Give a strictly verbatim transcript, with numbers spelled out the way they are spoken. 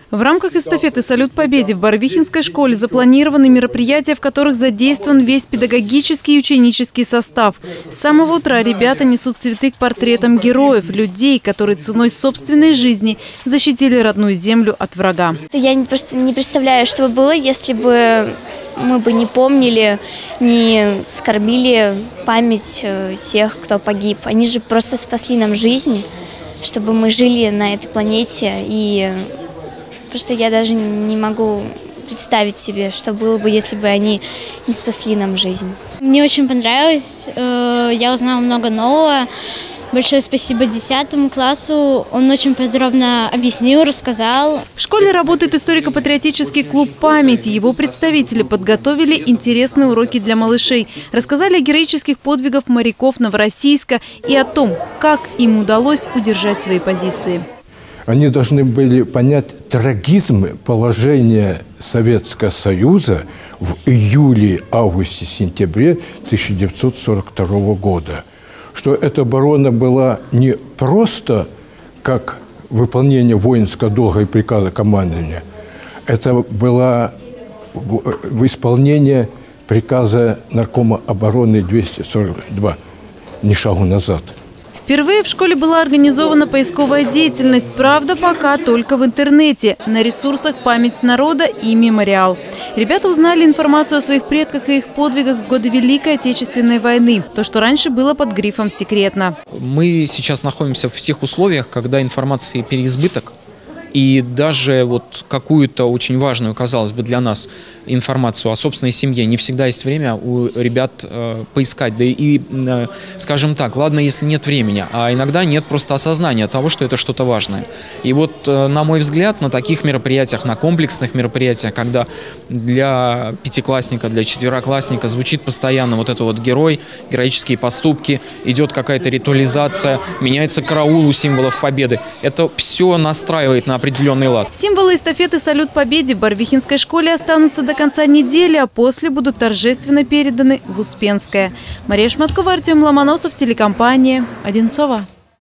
В рамках эстафеты «Салют Победе» в Барвихинской школе запланированы мероприятия, в которых задействован весь педагогический и ученический состав. С самого утра ребята несут цветы к портретам героев, людей, которые ценой собственной жизни защитили родную землю от врага. Я просто не представляю, что бы было, если бы мы бы не помнили, не скорбили память тех, кто погиб. Они же просто спасли нам жизнь, чтобы мы жили на этой планете. И просто я даже не могу представить себе, что было бы, если бы они не спасли нам жизнь. Мне очень понравилось, я узнала много нового. Большое спасибо десятому классу, он очень подробно объяснил, рассказал. В школе работает историко-патриотический клуб памяти. Его представители подготовили интересные уроки для малышей. Рассказали о героических подвигах моряков Новороссийска и о том, как им удалось удержать свои позиции. Они должны были понять трагизм положения Советского Союза в июле, августе, сентябре тысяча девятьсот сорок второго года. Что эта оборона была не просто как выполнение воинского долга и приказа командования, это было в исполнении приказа наркома обороны двести сорок два, ни шагу назад. Впервые в школе была организована поисковая деятельность, правда, пока только в интернете, на ресурсах «Память народа» и «Мемориал». Ребята узнали информацию о своих предках и их подвигах в годы Великой Отечественной войны, то, что раньше было под грифом «секретно». Мы сейчас находимся в тех условиях, когда информации переизбыток, и даже вот какую-то очень важную, казалось бы, для нас информацию о собственной семье не всегда есть время у ребят э, поискать. Да и, э, скажем так, ладно, если нет времени, а иногда нет просто осознания того, что это что-то важное. И вот, э, на мой взгляд, на таких мероприятиях, на комплексных мероприятиях, когда для пятиклассника, для четвероклассника звучит постоянно вот это вот герой, героические поступки, идет какая-то ритуализация, меняется караул у символов победы. Это все настраивает на определенный лад. Символы эстафеты «Салют Победе» в Барвихинской школе останутся до конца недели, а после будут торжественно переданы в Успенское. Мария Шматкова, Артем Ломоносов, телекомпания «Одинцова».